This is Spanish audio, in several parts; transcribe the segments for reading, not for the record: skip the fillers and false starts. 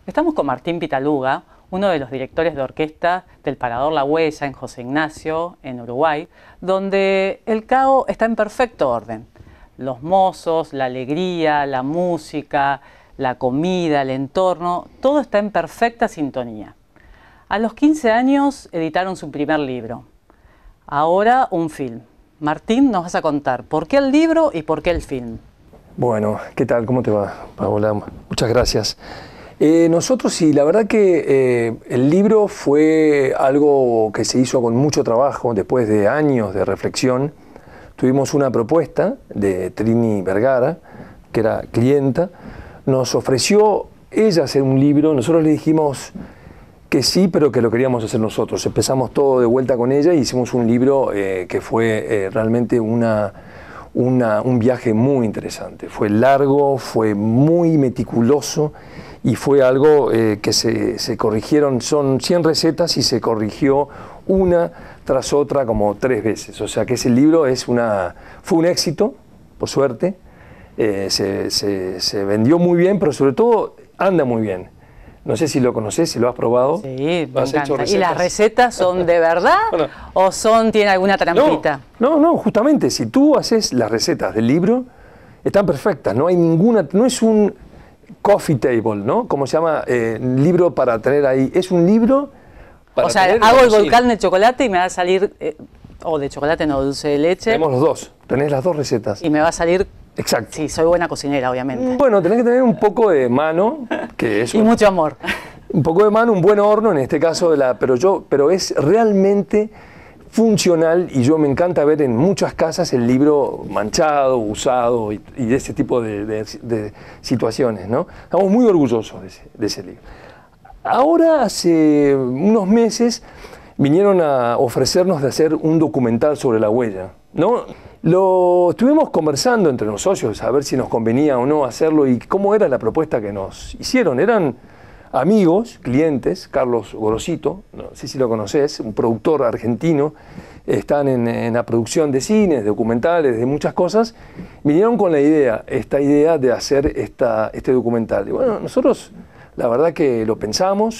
Estamos con Martín Pitaluga, uno de los directores de orquesta del Parador La Huella en José Ignacio, en Uruguay, donde el CAO está en perfecto orden. Los mozos, la alegría, la música, la comida, el entorno, todo está en perfecta sintonía. A los 15 años editaron su primer libro. Ahora un film. Martín, nos vas a contar por qué el libro y por qué el film. Bueno, ¿qué tal? ¿Cómo te va, Paola? Muchas gracias. Nosotros sí, la verdad que el libro fue algo que se hizo con mucho trabajo, después de años de reflexión. Tuvimos una propuesta de Trini Vergara, que era clienta, nos ofreció ella hacer un libro, nosotros le dijimos que sí, pero que lo queríamos hacer nosotros. Empezamos todo de vuelta con ella y hicimos un libro que fue realmente un viaje muy interesante. Fue largo, fue muy meticuloso y fue algo que se corrigieron, son 100 recetas y se corrigió una tras otra como 3 veces. O sea que ese libro fue un éxito, por suerte. Se vendió muy bien, pero sobre todo anda muy bien. No sé si lo conoces, si lo has probado. Sí, me encanta. ¿Y las recetas son de verdad bueno, o tienen alguna trampita? No, justamente, si tú haces las recetas del libro, están perfectas, no hay ninguna, no es un coffee table, ¿no? Como se llama, libro para tener ahí, es un libro para tener. O sea, hago el volcán de chocolate y me va a salir, o de chocolate no, dulce de leche. Tenemos los dos, tenés las 2 recetas. Y me va a salir. Exacto. Sí, soy buena cocinera, obviamente. Bueno, tenés que tener un poco de mano, que es y mucho amor. Un poco de mano, un buen horno, en este caso, pero es realmente funcional y yo me encanta ver en muchas casas el libro manchado, usado y de ese tipo de situaciones, ¿no? Estamos muy orgullosos de ese libro. Ahora, hace unos meses, vinieron a ofrecernos de hacer un documental sobre La Huella, ¿no? Lo estuvimos conversando entre los socios a ver si nos convenía o no hacerlo y cómo era la propuesta que nos hicieron. Eran amigos, clientes, Carlos Gorosito, no sé si lo conoces, un productor argentino, están en la producción de cines, de documentales, de muchas cosas. Vinieron con esta idea de hacer este documental. Y bueno, nosotros la verdad que lo pensamos,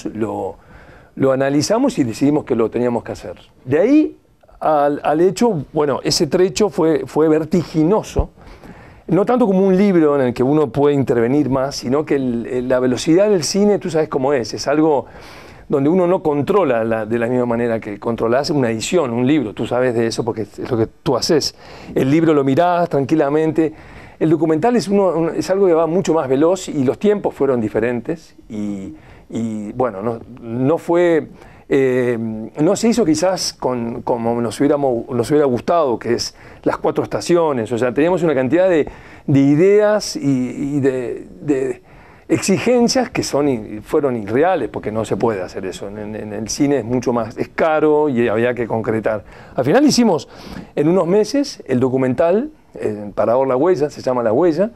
lo analizamos y decidimos que lo teníamos que hacer. De ahí al hecho, bueno, ese trecho fue vertiginoso, no tanto como un libro en el que uno puede intervenir más, sino que la velocidad del cine, tú sabes cómo es algo donde uno no controla de la misma manera que controlas una edición, un libro, tú sabes de eso porque es lo que tú haces. El libro lo mirás tranquilamente, el documental es algo que va mucho más veloz y los tiempos fueron diferentes y bueno, no fue... no se hizo quizás como nos hubiera gustado, que es las 4 estaciones, o sea, teníamos una cantidad de ideas y de exigencias que fueron irreales, porque no se puede hacer eso, en el cine es mucho más, es caro y había que concretar. Al final hicimos en unos meses el documental, en Parador La Huella, se llama La Huella,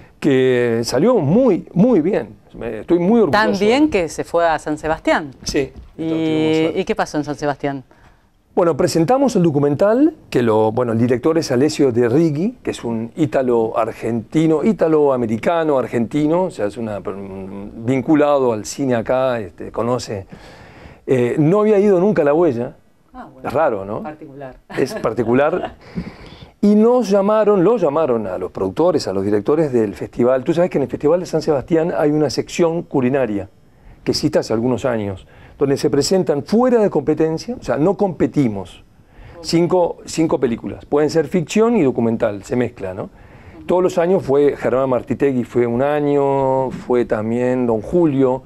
que salió muy, muy bien. Estoy muy orgulloso. Tan bien que se fue a San Sebastián. Sí. ¿Y qué pasó en San Sebastián? Bueno, presentamos el documental, que el director es Alessio De Righi, que es un ítalo-argentino, ítalo-americano, argentino, o sea, es vinculado al cine acá, conoce. No había ido nunca a La Huella. Bueno, es raro, ¿no? Particular. Es particular. Y lo llamaron a los productores, a los directores del festival. Tú sabes que en el Festival de San Sebastián hay una sección culinaria que existe hace algunos años, donde se presentan fuera de competencia, o sea, no competimos, 5 películas. Pueden ser ficción y documental, se mezcla, ¿no? Todos los años fue Germán Martitegui, fue un año, fue también Don Julio,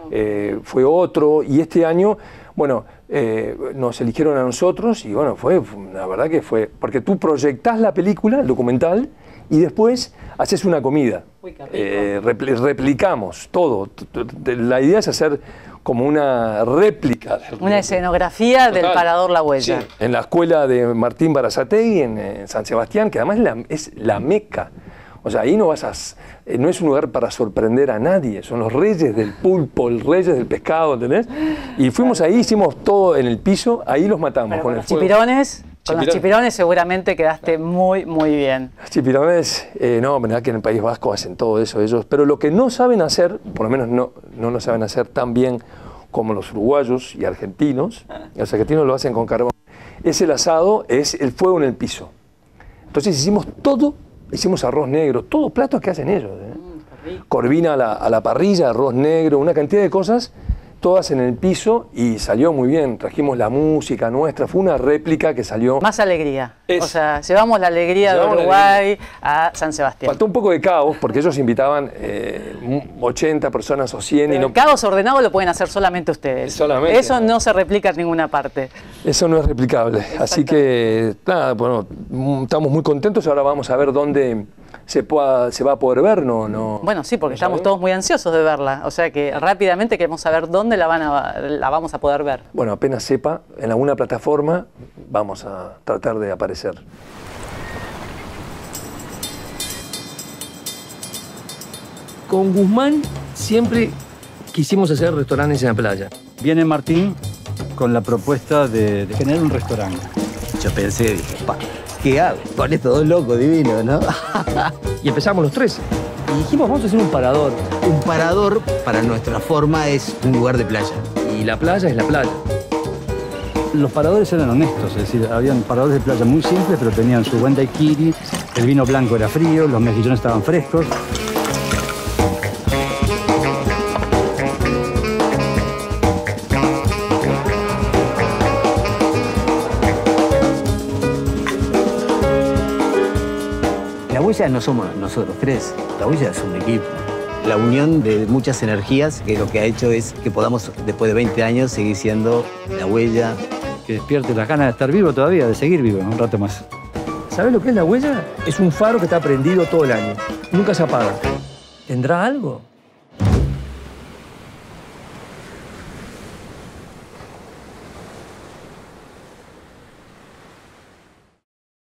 fue otro, y este año, bueno, nos eligieron a nosotros y bueno, la verdad que fue, porque tú proyectás la película, el documental, y después haces una comida. Uy, qué rico. Replicamos todo. La idea es hacer como una réplica. Una escenografía del Parador La Huella. Sí, en la escuela de Martín Berazategui en San Sebastián, que además es la meca. O sea, ahí no es un lugar para sorprender a nadie, son los reyes del pulpo, los reyes del pescado, ¿entendés? Y fuimos ahí, hicimos todo en el piso, ahí los matamos. Pero con el los fuego. chipirones. Con los chipirones seguramente quedaste muy, muy bien. Los chipirones, no, verdad que en el País Vasco hacen todo eso ellos, pero lo que no saben hacer, por lo menos no lo saben hacer tan bien como los uruguayos y argentinos, los argentinos lo hacen con carbón, es el asado, es el fuego en el piso. Entonces hicimos todo, hicimos arroz negro, todos platos que hacen ellos. Corvina a la parrilla, arroz negro, una cantidad de cosas, todas en el piso y salió muy bien. Trajimos la música nuestra, fue una réplica que salió... Más alegría. O sea, llevamos la alegría de Uruguay a San Sebastián. Faltó un poco de caos porque ellos invitaban 80 personas o 100 y no... El caos ordenado lo pueden hacer solamente ustedes. Solamente. Eso no se replica en ninguna parte. Eso no es replicable. Así que, nada, bueno, estamos muy contentos. Ahora vamos a ver dónde se va a poder ver, ¿no? Bueno, sí, porque estamos todos muy ansiosos de verla. O sea que rápidamente queremos saber dónde la vamos a poder ver. Bueno, apenas sepa, en alguna plataforma vamos a tratar de aparecer. Con Guzmán siempre quisimos hacer restaurantes en la playa. Viene Martín con la propuesta de generar un restaurante. Yo pensé, dije, ¿qué hago? Con estos dos locos divinos, ¿no? Y empezamos los tres. Y dijimos, vamos a hacer un parador. Un parador, para nuestra forma, es un lugar de playa. Y la playa es la playa. Los paradores eran honestos, es decir, habían paradores de playa muy simples, pero tenían su buen daiquiri, el vino blanco era frío, los mejillones estaban frescos. La huella no somos nosotros tres, la huella es un equipo. La unión de muchas energías que lo que ha hecho es que podamos, después de 20 años, seguir siendo la huella. Que despierte las ganas de estar vivo todavía, de seguir vivo un rato más. ¿Sabes lo que es la huella? Es un faro que está prendido todo el año. Nunca se apaga. ¿Tendrá algo?